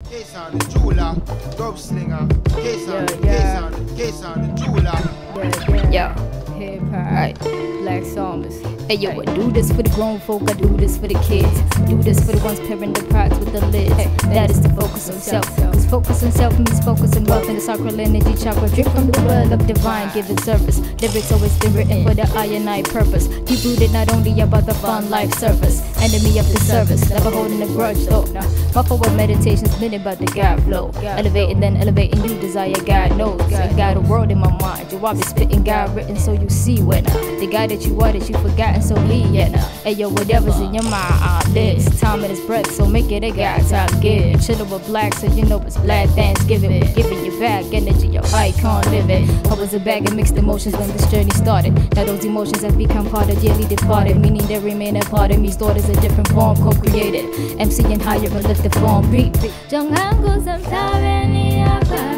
Kasan Da Julah, dub slinger. Kasan Da Julah. Yo, hip hop, Black Psalmist. Hey yo, I do this for the grown folk, I do this for the kids. Do this for the ones pairing the products with the lids. That is to focus on self. Cause focus on self means focus on wealth and the sacral energy chakra. Drink from the well of divine giving service. Lyrics always been written for the I and I purpose. Deep rooted not only about the fun life surface. Enemy of the service, never holding a grudge though. My forward meditations been about the God flow. Elevating then elevating you desire God knows. I got a world in my mind. You always spitting God written so you see when the guy that you are that you forgotten so he hey yo, whatever's in your mind, this time and his breath, so make it a God time give. Chillin' with Black, so you know it's Black Thanksgiving. We're giving you back energy, your icon living. I was a bag of mixed emotions when this journey started. Now those emotions have become part of dearly departed, meaning they remain a part of me, stored as a different form, co-created. MC and higher and lift the form, beat. Jangan ku sampai ni apa.